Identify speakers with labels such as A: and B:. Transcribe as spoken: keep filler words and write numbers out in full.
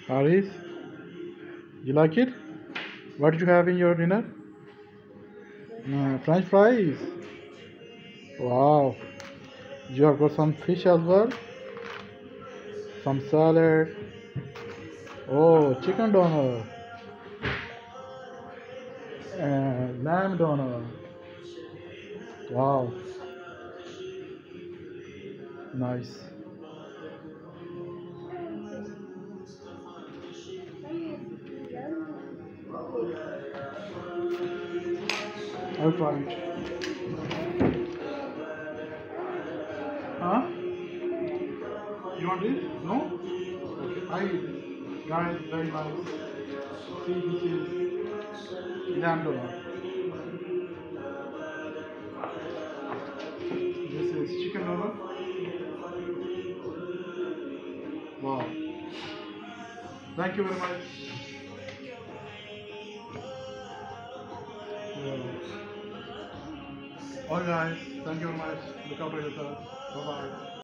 A: Haris, you like it? What did you have in your dinner? Uh, French fries. Wow. You have got some fish as well, some salad. Oh, chicken donut, and lamb donut. Wow, nice. I'll try it. Huh? You want this? No? Okay, I eat it. Guys, very nice. See, this is lamb donut. This is chicken donut. Wow. Thank you very much. Yeah. All right, guys, thank you very much. Look after yourself. Bye bye.